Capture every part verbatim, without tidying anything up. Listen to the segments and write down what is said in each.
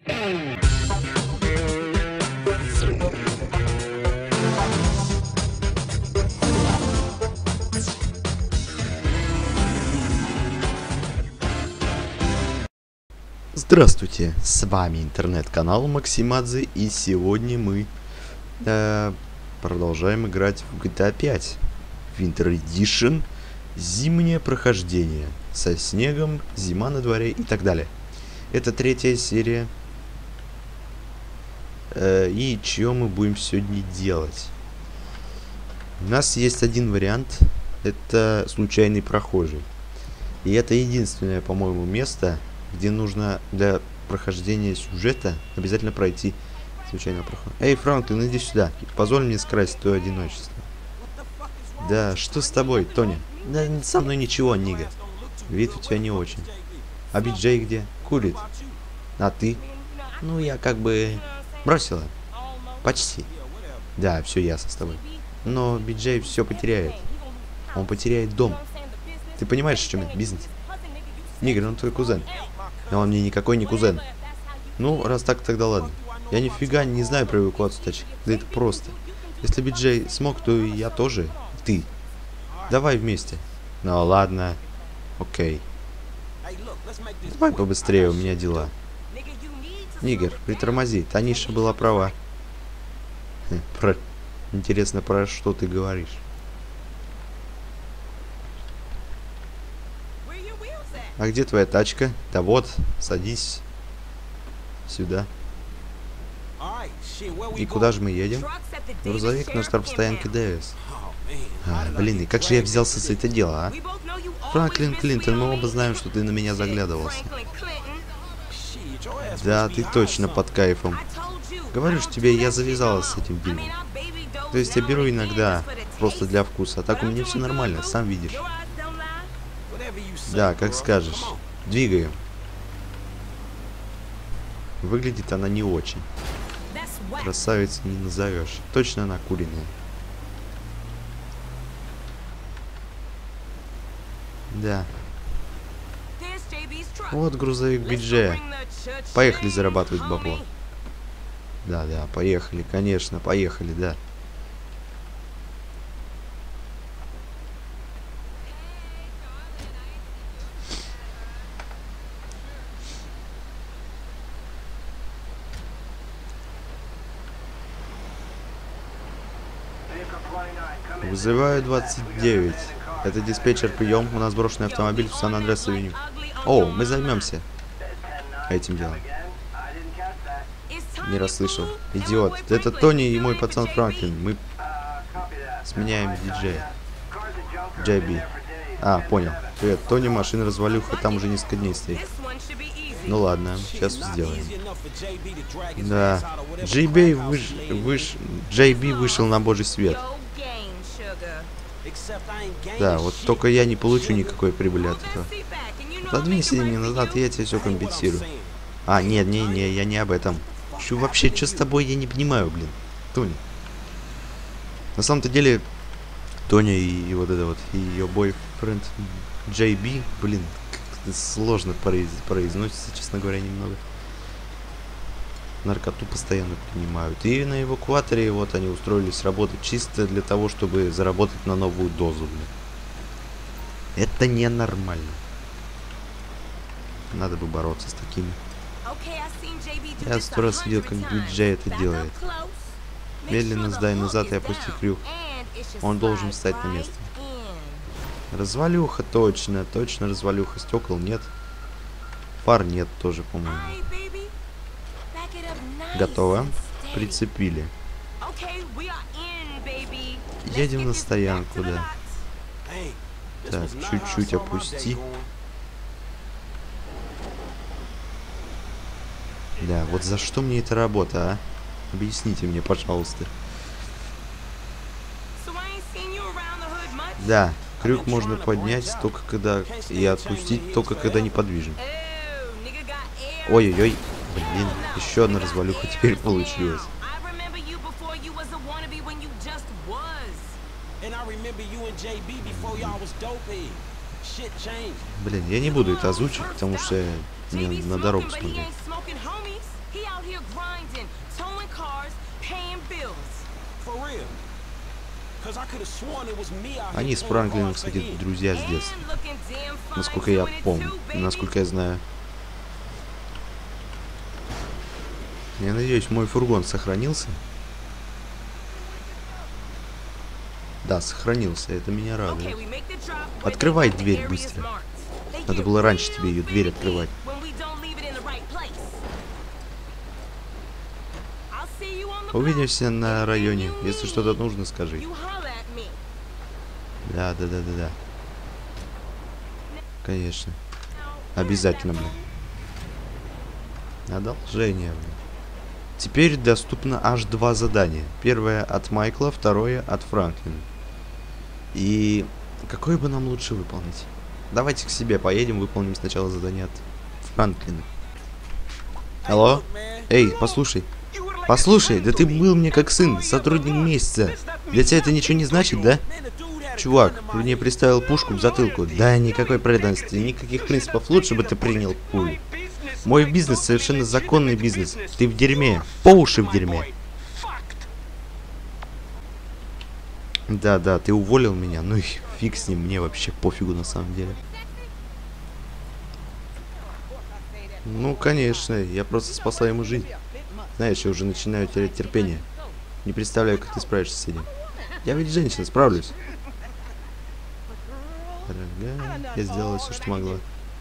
Здравствуйте, с вами интернет-канал Максимадзе, и сегодня мы э, продолжаем играть в джи ти эй пять Winter Edition, зимнее прохождение со снегом, зима на дворе и так далее. Это третья серия, э, и что мы будем сегодня делать? У нас есть один вариант, это случайный прохожий, и это единственное, по-моему, место, где нужно для прохождения сюжета обязательно пройти случайного прохода. Эй, Франклин, иди сюда. Позволь мне скрасить твое одиночество. Да, что с тобой, Тони? Да со мной ничего, Нига. Вид у тебя не очень. А Би-Джей где? Курит. А ты? Ну, я как бы бросила. Почти. Да, все ясно с тобой. Но Би-Джей все потеряет. Он потеряет дом. Ты понимаешь, в чем это бизнес? Нигер, он твой кузен. Но он мне никакой не кузен. Ну, раз так, тогда ладно. Я нифига не знаю про эвакуацию тачек. Да это просто. Если Би-Джей смог, то и я тоже. Ты. Давай вместе. Ну ладно. Окей. Давай побыстрее, у меня дела. Нигер, притормози. Таниша была права. Про... Интересно, про что ты говоришь? А где твоя тачка? Да вот, садись сюда. И куда же мы едем? Грузовик на штаб-стоянке Дэвис. А, блин, и как же я взялся за это дело, а? Франклин Клинтон, мы оба знаем, что ты на меня заглядывался. Да, ты точно под кайфом. Говорю же тебе, я завязалась с этим днем. То есть я беру иногда, просто для вкуса, а так у меня все нормально, сам видишь. Да, как скажешь. Двигаем. Выглядит она не очень. Красавица не назовешь. Точно она куриная. Да. Вот грузовик Би-Джея. Поехали зарабатывать бабло. Да, да, поехали, конечно, поехали, да. Вызываю двадцать девять. Это диспетчер, прием. У нас брошенный автомобиль в Сан-Андреас-авеню. О, мы займемся этим делом. Не расслышал. Идиот. Это Тони и мой пацан Франклин. Мы сменяем диджея. Джей Би. А, понял. Привет, Тони, машина развалюха, там уже несколько дней стоит. Ну ладно, сейчас сделаем. Да. Джей Би выш... выш... Джей Би вышел на божий свет. Да, вот только я не получу никакой прибыли от этого. Подвинь сиденье назад, и я тебе все компенсирую. А, нет, не, не, я не об этом. Чё вообще, что с тобой, я не понимаю, блин. Тони. На самом-то деле, Тоня и, и вот это вот, и ее бойфренд Джей Би, блин, сложно произ произносится, честно говоря, немного. Наркоту постоянно принимают. И на эвакуаторе вот они устроились работать чисто для того, чтобы заработать на новую дозу. Блин. Это ненормально. Надо бы бороться с такими. Я сто раз видел, как Би-Джей это делает. Медленно сдай назад и опусти крюк. Он должен встать на место. Развалюха, точно, точно развалюха. Стекол нет. Фар нет тоже, по-моему. Готово. Прицепили. Едем на стоянку, да. Так, чуть-чуть опусти. Да, вот за что мне эта работа, а? Объясните мне, пожалуйста. Да, крюк можно поднять только когда... и отпустить только когда неподвижен. Ой-ой-ой. Блин, еще одна развалюха теперь получилась. Блин, я не буду это озвучивать, потому что мне на дорогу смотреть. Они с Франклином, кстати, друзья с детства. Насколько я помню, насколько я знаю. Я надеюсь, мой фургон сохранился. Да, сохранился, это меня радует. Открывай дверь быстро. Надо было раньше тебе ее дверь открывать. Увидимся на районе. Если что-то нужно, скажи. Да, да, да, да, да. Конечно. Обязательно, блин. Одолжение, блин. Теперь доступно аж два задания. Первое от Майкла, второе от Франклина. И какое бы нам лучше выполнить? Давайте к себе поедем, выполним сначала задание от Франклина. Алло? Эй, послушай. Послушай, да ты был мне как сын, сотрудник месяца. Для тебя это ничего не значит, да? Чувак, мне приставил пушку в затылку. Да, никакой преданности, никаких принципов. Лучше бы ты принял пулю. Мой бизнес совершенно законный бизнес. Ты в дерьме. По уши в дерьме. Да, да, ты уволил меня. Ну и фиг с ним, мне вообще пофигу на самом деле. Ну, конечно, я просто спасла ему жизнь. Знаешь, я уже начинаю терять терпение. Не представляю, как ты справишься с этим. Я ведь женщина, справлюсь. Дорогая, я сделала все, что могла.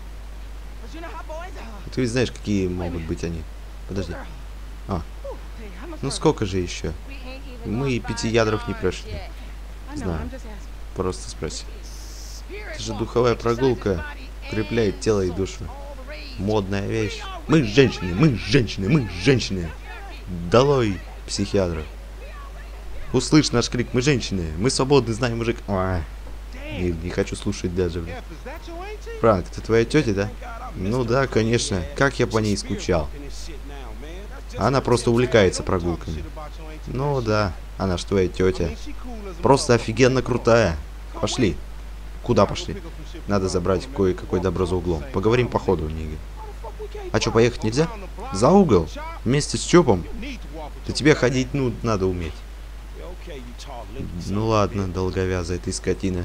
Ты ведь знаешь, какие могут быть они. Подожди. А. Ну сколько же еще? Мы и пяти ядров не прошли. Знаю. Просто спроси. Это же духовая прогулка. Укрепляет тело и душу. Модная вещь. Мы женщины, мы женщины, мы женщины. Долой психиатров. Услышь наш крик, мы женщины. Мы свободны, знаем мужик. А, не, не хочу слушать даже. Франк, это твоя тетя, да? Ну да, конечно. Как я по ней скучал. Она просто увлекается прогулками. Ну да, она ж твоя тетя. Просто офигенно крутая. Пошли. Куда пошли? Надо забрать кое-какое добро за углом. Поговорим по ходу, Ниги. А что, поехать нельзя? За угол? Вместе с Чопом? Да тебе ходить, ну, надо уметь. Ну ладно, долговязая ты скотина.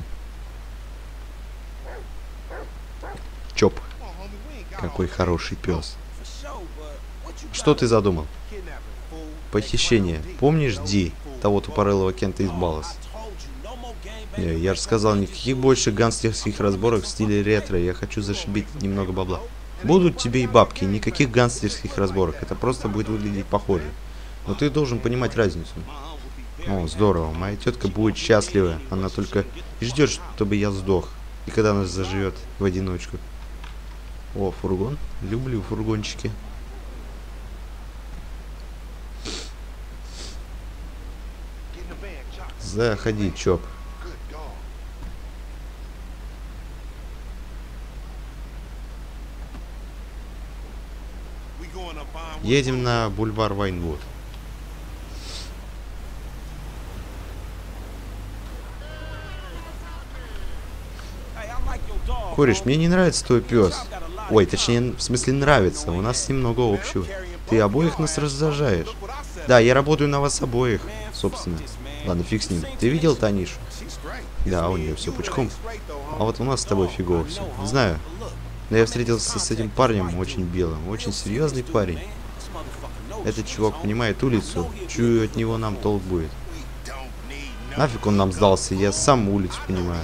Чоп. Какой хороший пес. Что ты задумал? Похищение. Помнишь Ди, того тупорылого Кента из Баллас? Не, я же сказал, никаких больше гангстерских разборок в стиле ретро. Я хочу зашибить немного бабла. Будут тебе и бабки, никаких гангстерских разборок. Это просто будет выглядеть похоже. Но ты должен понимать разницу. О, здорово. Моя тетка будет счастлива. Она только и ждет, чтобы я сдох. И когда она заживет в одиночку. О, фургон. Люблю фургончики. Заходи, Чоп. Едем на бульвар Вайнвуд. Кореш, мне не нравится твой пес. Ой, точнее, в смысле нравится. У нас с ним много общего. Ты обоих нас раздражаешь. Да, я работаю на вас обоих, собственно. Ладно, фиг с ним. Ты видел Танишу? Да, у нее все пучком. А вот у нас с тобой фигово все. Знаю. Но я встретился с этим парнем, очень белым. Очень серьезный парень. Этот чувак понимает улицу. Чую, от него нам толк будет. Нафиг он нам сдался, я сам улицу понимаю.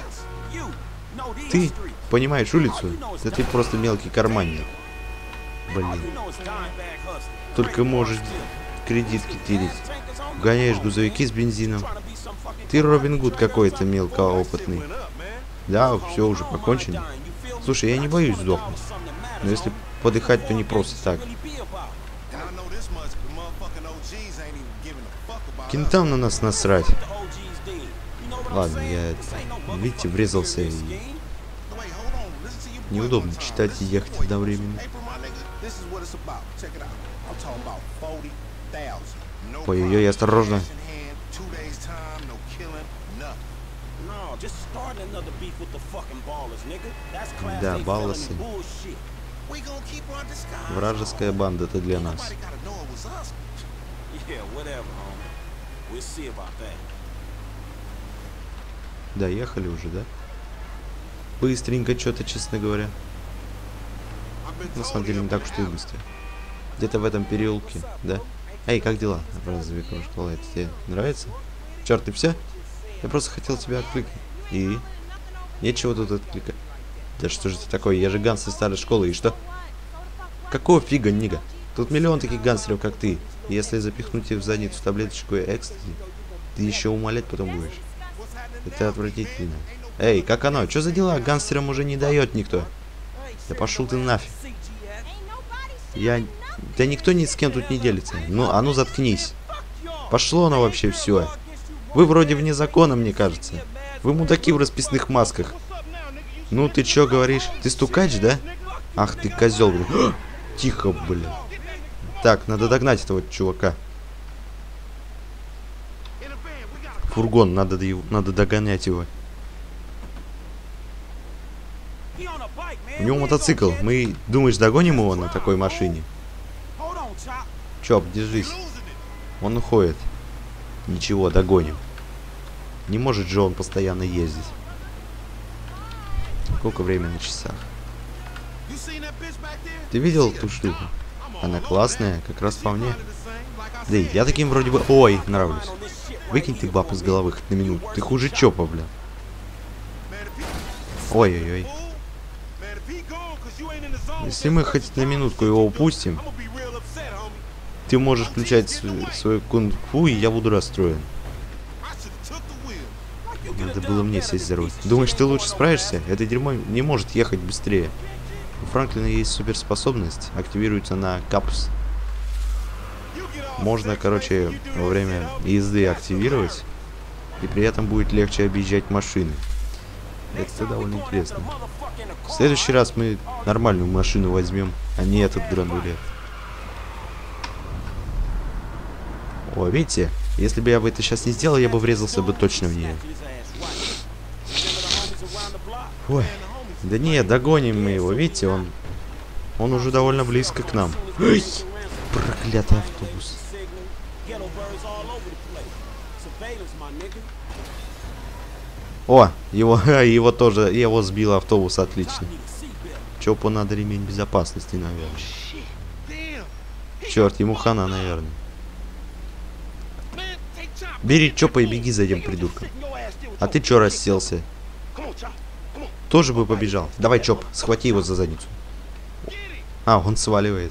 Ты понимаешь улицу? Да ты просто мелкий карманник. Блин. Только можешь кредитки тырить. Гоняешь грузовики с бензином. Ты Робин Гуд какой-то мелкоопытный. Да, все уже покончено. Слушай, я не боюсь сдохнуть. Но если подыхать, то не просто так. Кентам на нас насрать. Ладно, я, видите, врезался и... Неудобно читать и ехать одновременно. Ой-ой-ой, осторожно. Да, балласы. Вражеская банда, это для нас. Доехали уже, да? Быстренько что-то, честно говоря. На самом деле не так уж и быстро. Где-то в этом переулке, да? Эй, как дела? Разве школа, это тебе нравится? Черт, ты все? Я просто хотел тебя откликнуть. И? Нечего тут откликать. Да что же это такое? Я же гангстер старой школы, и что? Какого фига, Нига? Тут миллион таких гангстеров, как ты. И если запихнуть тебе в задницу таблеточку экстази, ты еще умолять потом будешь. Это отвратительно. Эй, как оно? Что за дела? Гангстерам уже не дает никто. Да пошел ты нафиг. Я... Да никто ни с кем тут не делится. Ну, а ну заткнись. Пошло оно вообще все. Вы вроде вне закона, мне кажется. Вы мудаки в расписных масках. Ну, ты чё говоришь? Ты стукач, да? Ах ты козел, блин. Тихо, блин. Так, надо догнать этого чувака. Фургон, надо, его, надо догонять его. У него мотоцикл. Мы, думаешь, догоним его на такой машине? Чоп, держись. Он уходит. Ничего, догоним. Не может же он постоянно ездить. Сколько времени на часах? Ты видел ту штуку? Она классная, как раз по мне. Да и я таким вроде бы... Ой, нравлюсь. Выкинь ты баб из головы хоть на минуту. Ты хуже Чопа, бля. Ой-ой-ой. Если мы хоть на минутку его упустим, ты можешь включать свой кунг-фу, и я буду расстроен. Надо было мне сесть за руль. Думаешь, ты лучше справишься? Это дерьмо не может ехать быстрее. У Франклина есть суперспособность. Активируется на капс. Можно, короче, во время езды активировать. И при этом будет легче объезжать машины. Это довольно интересно. В следующий раз мы нормальную машину возьмем, а не этот грандулет. О, видите? Если бы я бы это сейчас не сделал, я бы врезался бы точно в нее. Ой. Да не, догоним мы его. Видите, он... Он уже довольно близко к нам. Ой, проклятый автобус. О, его, его тоже, его сбил автобус, отлично. Чопу надо ремень безопасности, наверное. Черт, ему хана, наверное. Бери Чопа и беги за этим придурком. А ты чё расселся? Тоже бы побежал. Давай, Чоп, схвати его за задницу. А, он сваливает.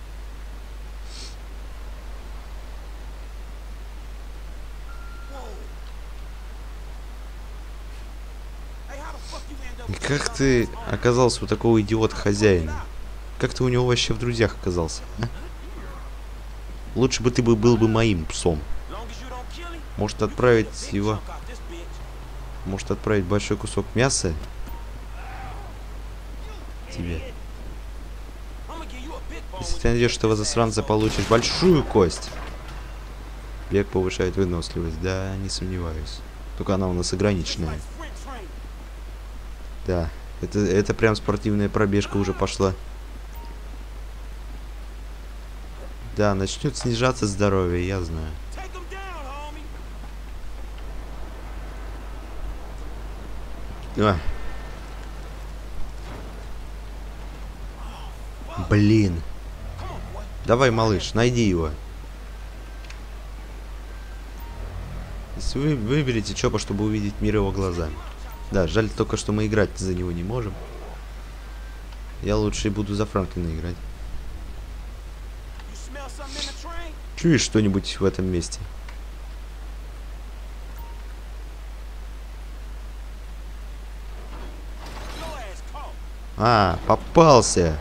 Как ты оказался у такого идиота-хозяина? Как ты у него вообще в друзьях оказался? А? Лучше бы ты бы был бы моим псом. Может отправить его... Может отправить большой кусок мяса? Тебе. Если ты найдешь этого засранца, получишь большую кость. Бег повышает выносливость. Да, не сомневаюсь. Только она у нас ограниченная. Да, это, это прям спортивная пробежка уже пошла. Да, начнет снижаться здоровье, я знаю. А. Блин. Давай, малыш, найди его. Если вы выберете Чопа, чтобы увидеть мир его глазами. Да, жаль только, что мы играть за него не можем. Я лучше буду за Франклина играть. Чуешь что-нибудь в этом месте? А, попался.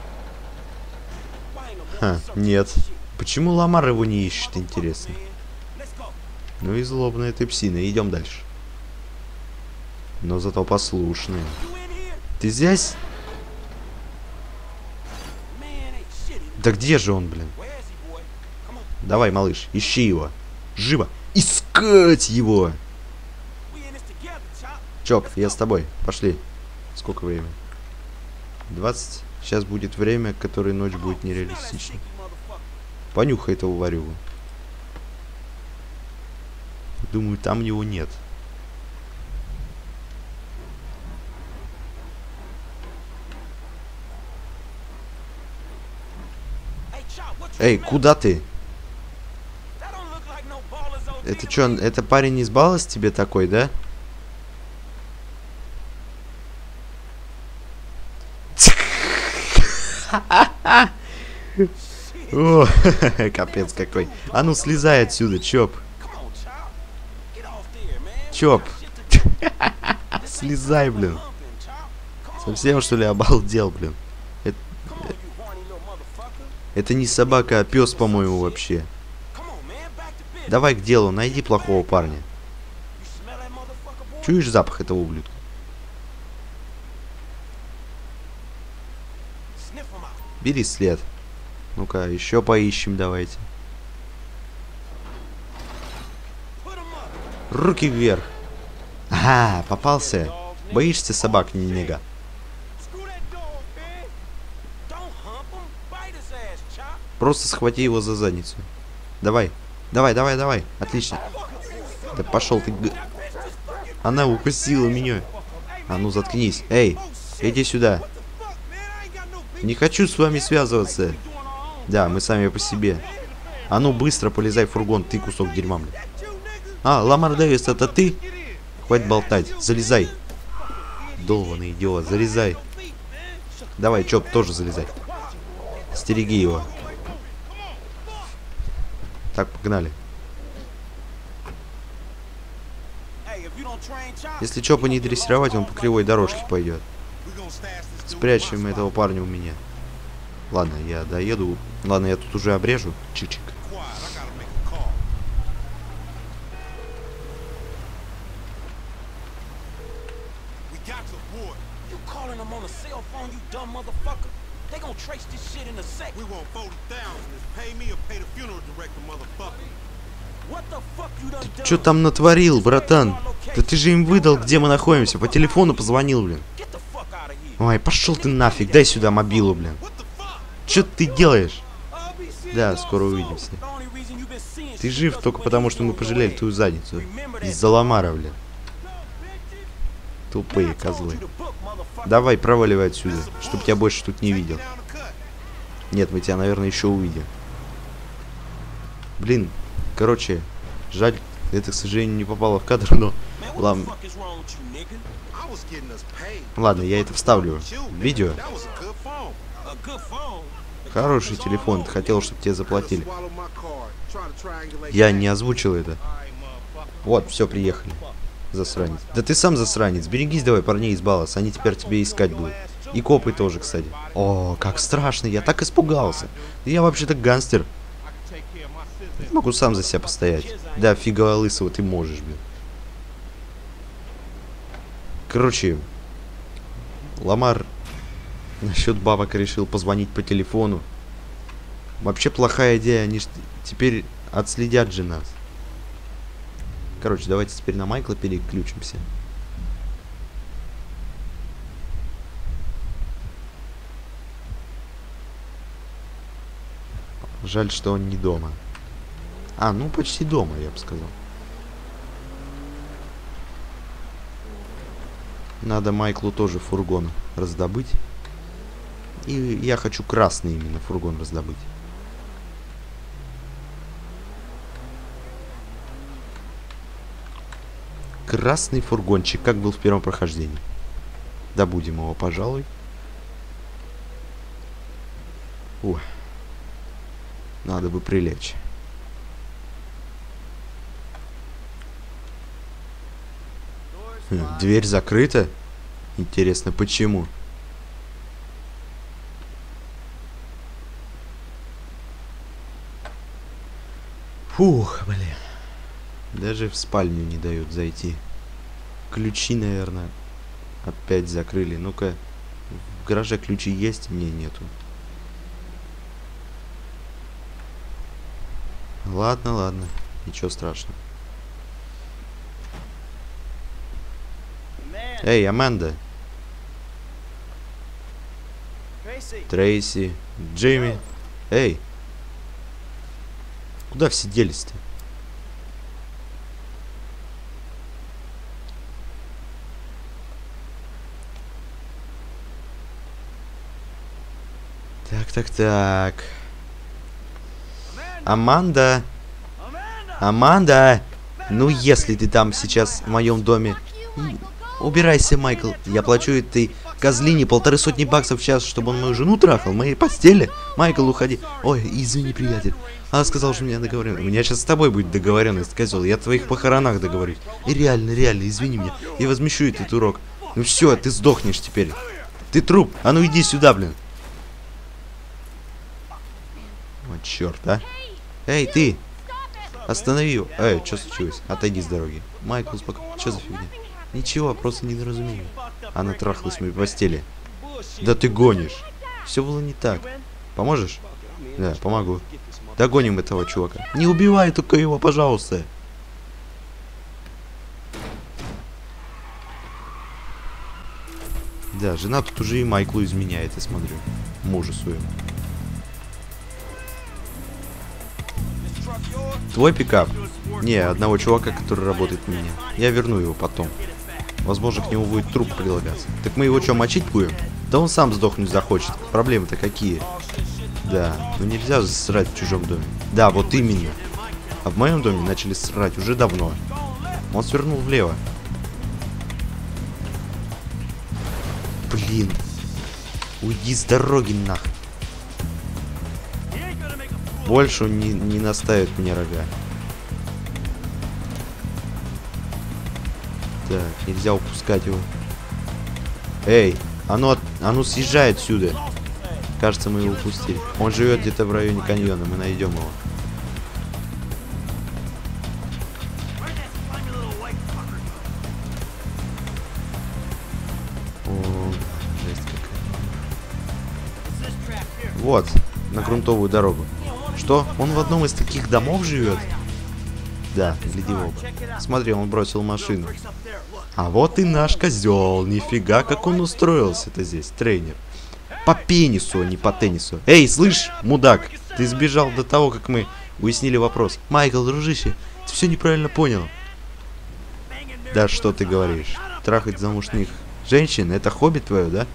Ха, нет. Почему Ламар его не ищет, интересно? Ну и злобная ты псина. Идем дальше. Но зато послушная. Ты здесь? Да где же он, блин? Давай, малыш, ищи его. Живо. Искать его! Чоп, я с тобой. Пошли. Сколько времени? двадцать. Сейчас будет время, которое ночь будет нереалистичной. Понюхай этого варюгу. Думаю, там его нет. Эй, куда ты? Это что, это парень из Баллас тебе такой, да? О, капец какой. А ну слезай отсюда, Чоп. Чоп. Слезай, блин. Совсем что ли обалдел, блин. Это, это не собака, а пес, по-моему, вообще. Давай к делу, найди плохого парня. Чуешь запах этого ублюдка? Бери след. Ну-ка, еще поищем, давайте. Руки вверх. Ага, попался. Боишься собак, нега? Просто схвати его за задницу. Давай. Давай, давай, давай. Отлично. Да пошел ты. Она укусила меня. А ну заткнись. Эй, иди сюда. Не хочу с вами связываться. Да, мы сами по себе. А ну быстро полезай в фургон, ты кусок дерьма, блин. А, Ламар Дэвис, это ты? Хватит болтать, залезай. Долбаный идиот, залезай. Давай, Чоп, тоже залезай. Стереги его. Так, погнали. Если Чопа не дрессировать, он по кривой дорожке пойдет. Спрячем этого парня у меня. Ладно, я доеду. Ладно, я тут уже обрежу. Чик-чик. Ты что там натворил, братан? Да ты же им выдал, где мы находимся. По телефону позвонил, блин. Ой, пошел ты нафиг. Дай сюда мобилу, блин. Что ты делаешь? Да, скоро увидимся. Ты жив только потому, что мы пожалели твою задницу. Из-за Ламара, блин. Тупые козлы. Давай, проваливай отсюда, чтоб тебя больше тут не видел. Нет, мы тебя, наверное, еще увидим. Блин, короче, жаль, это, к сожалению, не попало в кадр, но... Лам... Ладно, я это вставлю в видео. Хороший телефон, ты хотел, чтобы тебе заплатили. Я не озвучил это. Вот, все, приехали. Засранец. Да ты сам засранец. Берегись давай парней из Баллас, они теперь тебе искать будут. И копы тоже, кстати. О, как страшно, я так испугался. Я вообще-то гангстер. Могу сам за себя постоять. Да, фига лысого ты можешь, блин. Короче, Ламар насчет бабок решил позвонить по телефону. Вообще плохая идея, они ж теперь отследят же нас. Короче, давайте теперь на Майкла переключимся. Жаль, что он не дома. А, ну почти дома, я бы сказал. Надо Майклу тоже фургон раздобыть. И я хочу красный именно фургон раздобыть. Красный фургончик, как был в первом прохождении. Добудем его, пожалуй. Ух. Надо бы прилечь. Хм, дверь закрыта? Интересно, почему? Фух, блин. Даже в спальню не дают зайти. Ключи, наверное, опять закрыли. Ну-ка, в гараже ключи есть? Не, нету. Ладно, ладно. Ничего страшного. Эй, Аманда. Трейси. Джимми. Эй. Куда все делись-то? Так, так, так. Аманда! Аманда! Ну, если ты там сейчас в моем доме... Убирайся, Майкл. Я плачу этой козлине полторы сотни баксов в час, чтобы он мою жену трахал в моей постели. Майкл, уходи. Ой, извини, приятель. Она сказала, что у меня договоренность. У меня сейчас с тобой будет договоренность, козел. Я о твоих похоронах договорюсь. И реально, реально, извини меня. Я возмещу этот урок. Ну все, ты сдохнешь теперь. Ты труп. А ну иди сюда, блин. Вот черт, а. Эй, ты. Останови его. Эй, что случилось? Отойди с дороги. Майкл, успокойся. Что за фигня? Ничего, просто недоразумение. Она трахалась в моей постели. Да ты гонишь. Все было не так. Поможешь? Да, помогу. Догоним этого чувака. Не убивай только его, пожалуйста. Да, жена тут уже и Майклу изменяет, я смотрю. Мужу своему. Твой пикап? Не, одного чувака, который работает у меня. Я верну его потом. Возможно, к нему будет труп прилагаться. Так мы его что, мочить будем? Да он сам сдохнуть захочет. Проблемы-то какие? Да, ну нельзя срать в чужом доме. Да, вот именно. А в моем доме начали срать уже давно. Он свернул влево. Блин. Уйди с дороги нахуй. Больше он не, не наставит мне рога. Так, нельзя упускать его. Эй, оно, оно съезжает отсюда. Кажется, мы его упустили. Он живет где-то в районе каньона, мы найдем его. О, жесть какая. Вот, на грунтовую дорогу. Что? Он в одном из таких домов живет? Да, гляди в оба. Смотри, он бросил машину. А вот и наш козел. Нифига, как он устроился-то здесь, тренер. По пенису, а не по теннису. Эй, слышь, мудак, ты сбежал до того, как мы уяснили вопрос. Майкл, дружище, ты все неправильно понял. Да что ты говоришь? Трахать замужних женщин, это хобби твое, да?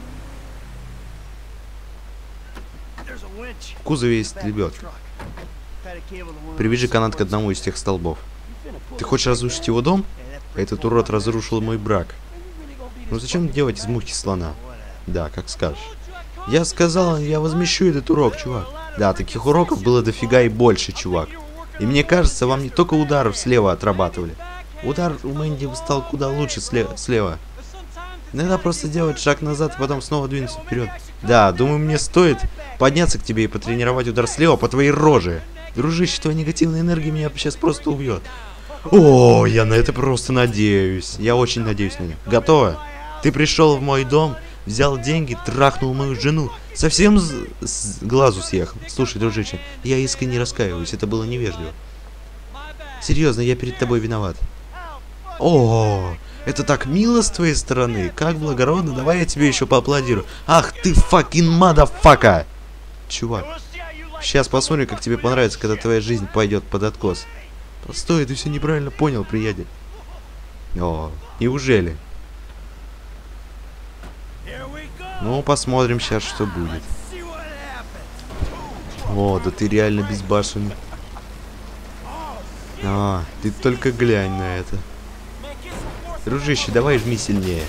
В кузове есть лебедка. Привяжи канат к одному из тех столбов. Ты хочешь разрушить его дом? Этот урод разрушил мой брак. Ну зачем делать из мухи слона? Да, как скажешь. Я сказал, я возмещу этот урок, чувак. Да, таких уроков было дофига и больше, чувак. И мне кажется, вам не только ударов слева отрабатывали. Удар у Мэнди стал куда лучше слева. слева. Иногда просто делать шаг назад, а потом снова двинуться вперед. Да, думаю, мне стоит подняться к тебе и потренировать удар слева по твоей роже. Дружище, твоя негативная энергия меня сейчас просто убьет. О, я на это просто надеюсь. Я очень надеюсь на это. Готово? Ты пришел в мой дом, взял деньги, трахнул мою жену. Совсем с, с глазу съехал. Слушай, дружище, я искренне раскаиваюсь. Это было невежливо. Серьезно, я перед тобой виноват. О, это так мило с твоей стороны. Как благородно. Давай я тебе еще поаплодирую. Ах ты факин мадафака. Чувак, сейчас посмотрим, как тебе понравится, когда твоя жизнь пойдет под откос. Постой, ты все неправильно понял, приятель. О, неужели? Ну, посмотрим сейчас, что будет. О, да ты реально безбашенный. А, ты только глянь на это. Дружище, давай жми сильнее.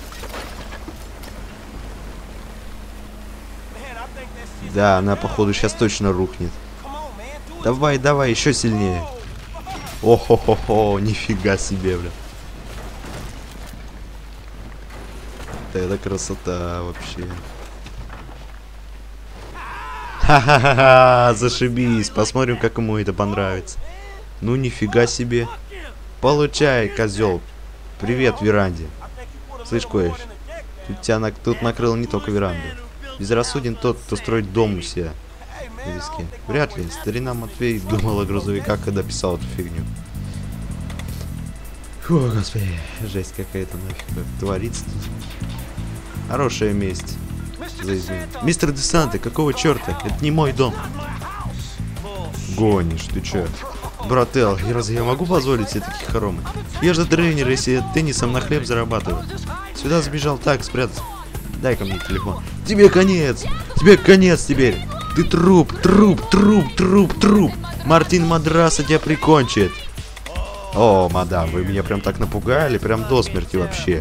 Да, она, походу, сейчас точно рухнет. Давай, давай, еще сильнее. О-хо-хо-хо, нифига себе, бля. Это красота вообще. Ха-ха-ха, зашибись. Посмотрим, как ему это понравится. Ну, нифига себе. Получай, козел. Привет, веранде. Слышь, кое, тут тебя на... тут накрыл не только веранду. Безрассуден тот, кто строит дом у себя. Вряд ли. Старина Матвей думал о грузовиках, когда писал эту фигню. Фу, господи. Жесть какая-то нафиг творится тут. Хорошая месть. За измену. Мистер Десанте, какого черта? Это не мой дом. Гонишь, ты че? Брателл, разве я могу позволить себе такие хоромы? Я же тренер, если я теннисом на хлеб зарабатываю. Сюда сбежал так, спрятаться. Дай-ка мне телефон. Тебе конец! Тебе конец теперь! Ты труп, труп, труп, труп, труп. Мартин Мадраса тебя прикончит. О, мадам, вы меня прям так напугали, прям до смерти вообще.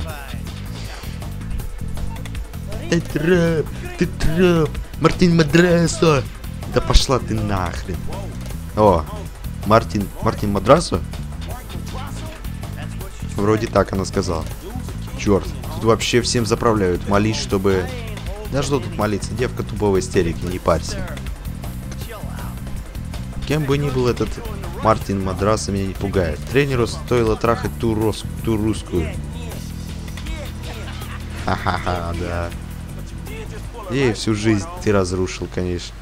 Ты труп, ты труп. Мартин Мадраса. Да пошла ты нахрен. О, Мартин, Мартин Мадраса? Вроде так она сказала. Черт, тут вообще всем заправляют. Молись, чтобы... Да что тут молиться? Девка тупого истерики, не парься. Кем бы ни был этот Мартин Мадраса, меня не пугает. Тренеру стоило трахать ту, рос... ту русскую. Ха-ха-ха, да. Ей всю жизнь ты разрушил, конечно.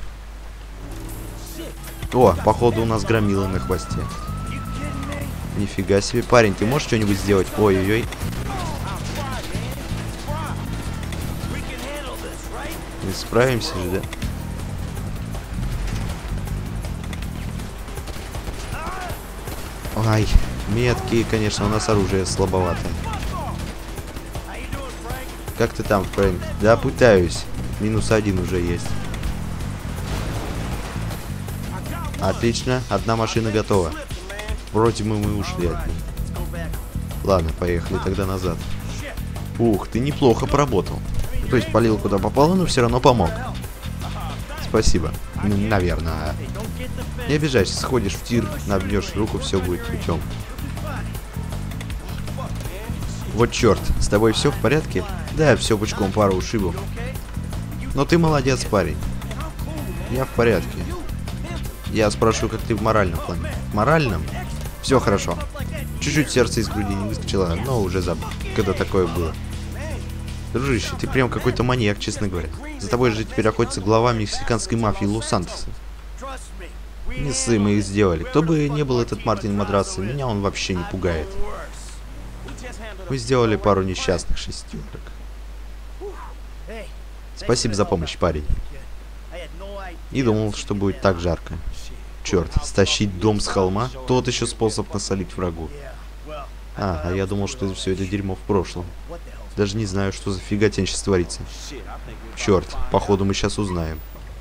О, походу у нас громила на хвосте. Нифига себе. Парень, ты можешь что-нибудь сделать? Ой-ой-ой. Мы справимся же, да? Ай, меткие, конечно, у нас оружие слабоватое. Как ты там, Фрэнк? Да, пытаюсь. Минус один уже есть. Отлично, одна машина готова. Вроде мы, мы ушли от них. Ладно, поехали тогда назад. Ух, ты неплохо поработал. То есть полил куда попало, но все равно помог. Спасибо. Н наверное. Не обижайся, сходишь в тир, набьешь руку, все будет путем. Вот черт, с тобой все в порядке? Да, все пучком, пару ушибов. Но ты молодец, парень. Я в порядке. Я спрашиваю, как ты в моральном плане. В моральном? Все хорошо. Чуть-чуть сердце из груди не выскочило, но уже забыл, когда такое было. Дружище, ты прям какой-то маньяк, честно говоря. За тобой же теперь охотится глава мексиканской мафии Лос-Сантоса. Не ссы, мы их сделали. Кто бы не был этот Мартин Мадраса, меня он вообще не пугает. Мы сделали пару несчастных шестерок. Спасибо за помощь, парень. Не думал, что будет так жарко. Черт, стащить дом с холма? Тот еще способ насолить врагу. А, а я думал, что все это дерьмо в прошлом. Даже не знаю, что за фиготень сейчас творится. Черт, походу мы сейчас узнаем.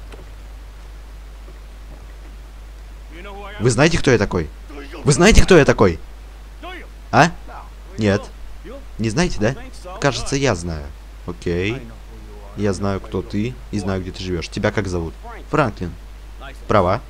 Вы знаете, кто я такой? Вы знаете, кто я такой? А? Нет. Не знаете, да? Кажется, я знаю. Окей. Я знаю, кто ты, и знаю, где ты живешь. Тебя как зовут? Франклин. Права?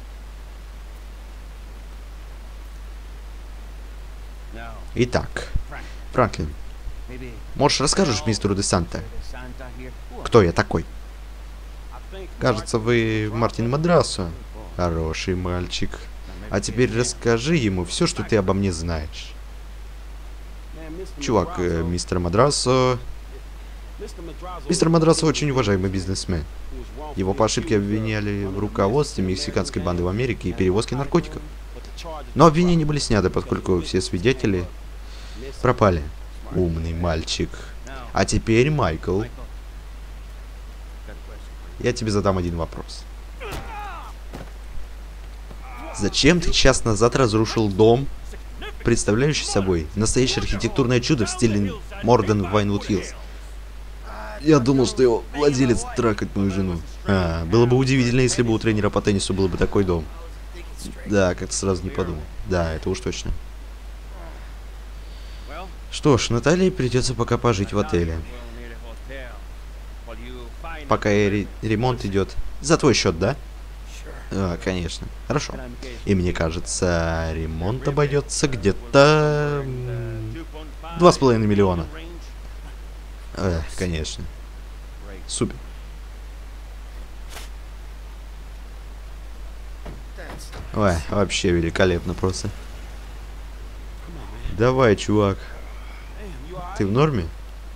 Итак, Франклин, можешь расскажешь мистеру де Санта, кто я такой? Кажется, вы Мартин Мадраса. Хороший мальчик. А теперь расскажи ему все, что ты обо мне знаешь. Чувак, э, мистер Мадраса... Мистер Мадраса очень уважаемый бизнесмен. Его по ошибке обвиняли в руководстве мексиканской банды в Америке и перевозке наркотиков. Но обвинения были сняты, поскольку все свидетели пропали. Умный мальчик. А теперь, Майкл, я тебе задам один вопрос. Зачем ты час назад разрушил дом, представляющий собой настоящее архитектурное чудо в стиле Морден Вайнвуд Хиллз? Я думал, что его владелец трахает мою жену. А, было бы удивительно, если бы у тренера по теннису был бы такой дом. Да, как-то сразу не подумал. Да, это уж точно. Что ж, Наталье придется пока пожить в отеле. Пока ре ремонт идет. За твой счет, да? А, конечно. Хорошо. И мне кажется, ремонт обойдется где-то... Два с половиной миллиона. Э, конечно. Супер. Ой, вообще великолепно просто. Давай, чувак. Ты в норме?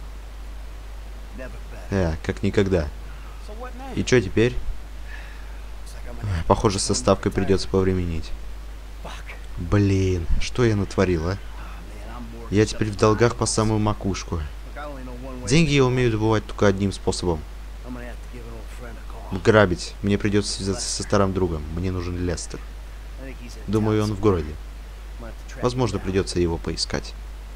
Э, как никогда. И что теперь? Похоже, со ставкой придется повременить. Блин, что я натворил, а? Я теперь в долгах по самую макушку. Деньги я умею добывать только одним способом. Грабить. Мне придется связаться со старым другом. Мне нужен Лестер. Думаю, он в городе. Возможно, придется его поискать.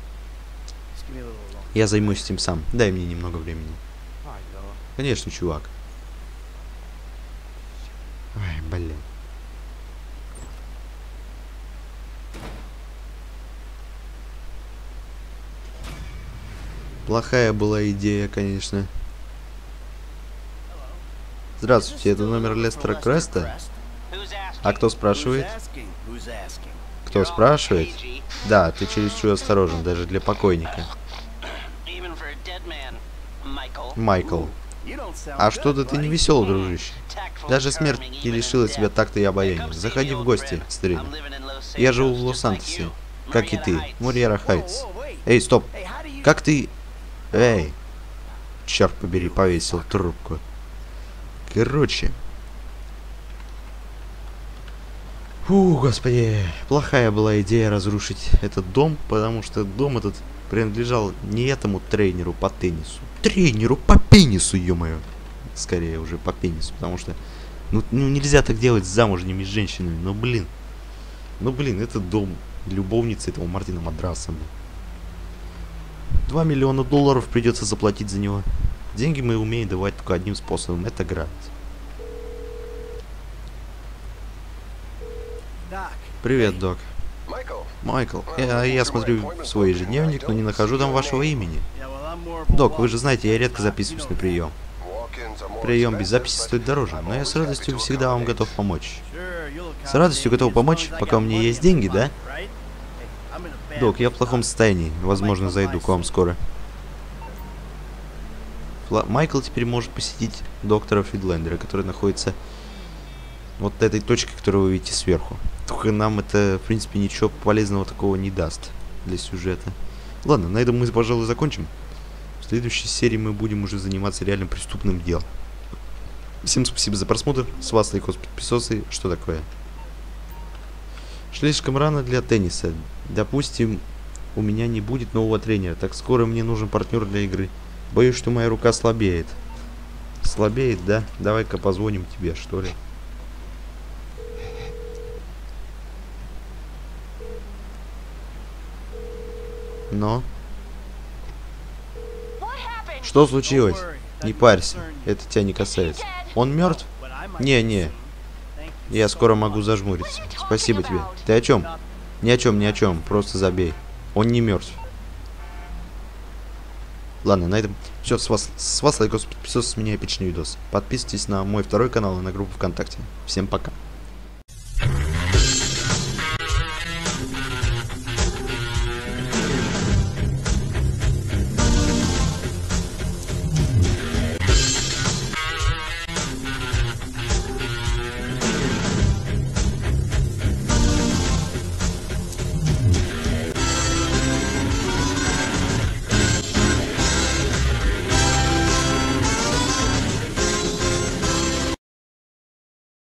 Я займусь этим сам. Дай мне немного времени. Конечно, чувак. Блин. Плохая была идея, конечно. Здравствуйте, это номер Лестера Креста? А кто спрашивает? Кто спрашивает? Да, ты чересчур осторожен, даже для покойника. Майкл. А что-то ты не веселый, дружище. Даже смерть не лишила тебя такта и обаяния. Заходи в гости, старина. Я живу в Лос-Сантосе, как и ты, Мурьера Хайтс. Эй, стоп. Как ты... Эй. Черт побери, повесил трубку. Короче. Фу, господи. Плохая была идея разрушить этот дом, потому что дом этот принадлежал не этому тренеру по теннису. Тренеру по пенису, ё-моё. Скорее уже по пенису, потому что... Ну, ну нельзя так делать с замужними женщинами. Ну, блин. Ну, блин, это дом любовницы этого Мартина Мадраса. Два миллиона долларов придется заплатить за него. Деньги мы умеем давать только одним способом. Это грабить. Привет, док. Майкл, я, я смотрю в свой ежедневник, но не нахожу там вашего имени. Док, вы же знаете, я редко записываюсь на прием. Прием без записи стоит дороже, но я с радостью всегда вам готов помочь. С радостью готов помочь, пока у меня есть деньги, да? Док, я в плохом состоянии. Возможно, зайду к вам скоро. Фла Майкл теперь может посетить доктора Фидлендера, который находится вот этой точке, которую вы видите сверху. Только нам это, в принципе, ничего полезного такого не даст для сюжета. Ладно, на этом мы, пожалуй, закончим. В следующей серии мы будем уже заниматься реально преступным делом. Всем спасибо за просмотр. С вас лайкос, подписосы. Что такое? Слишком рано для тенниса. Допустим, у меня не будет нового тренера. Так скоро мне нужен партнер для игры. Боюсь, что моя рука слабеет. Слабеет, да? Давай-ка позвоним тебе, что ли. Но... Что случилось? Не парься, это тебя не касается. Он мертв? Не-не. Я скоро могу зажмуриться. Спасибо тебе. Ты о чем? Ни о чем, ни о чем. Просто забей. Он не мертв. Ладно, на этом все. С вас, с вас лайкос, подписывайтесь, с меня эпичный видос. Подписывайтесь на мой второй канал и на группу ВКонтакте. Всем пока.